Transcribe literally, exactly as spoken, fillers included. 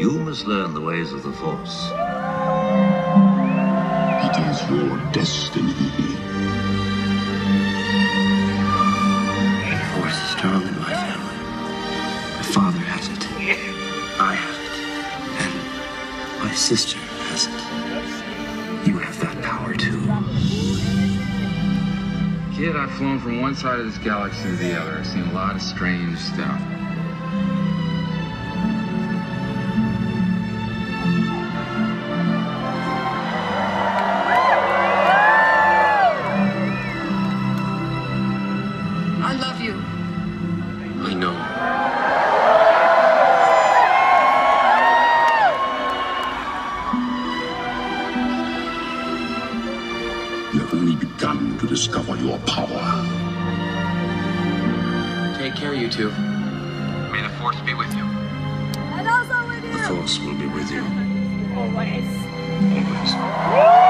You must learn the ways of the Force. It is your destiny. The Force is strong in my family. My father has it. I have it. And my sister has it. You have that power too. Kid, I've flown from one side of this galaxy to the other. I've seen a lot of strange stuff. I love you. I know. You have only begun to discover your power. Take care, you two. May the Force be with you. And also with you. The Force will be with you. Always. Always.